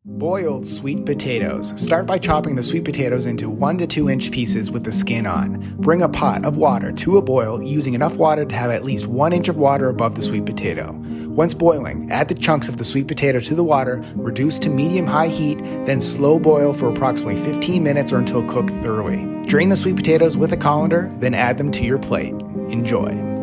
Boiled sweet potatoes. Start by chopping the sweet potatoes into 1 to 2 inch pieces with the skin on. Bring a pot of water to a boil, using enough water to have at least 1 inch of water above the sweet potato. Once boiling, add the chunks of the sweet potato to the water, reduce to medium-high heat, then slow boil for approximately 15 minutes or until cooked thoroughly. Drain the sweet potatoes with a colander, then add them to your plate. Enjoy.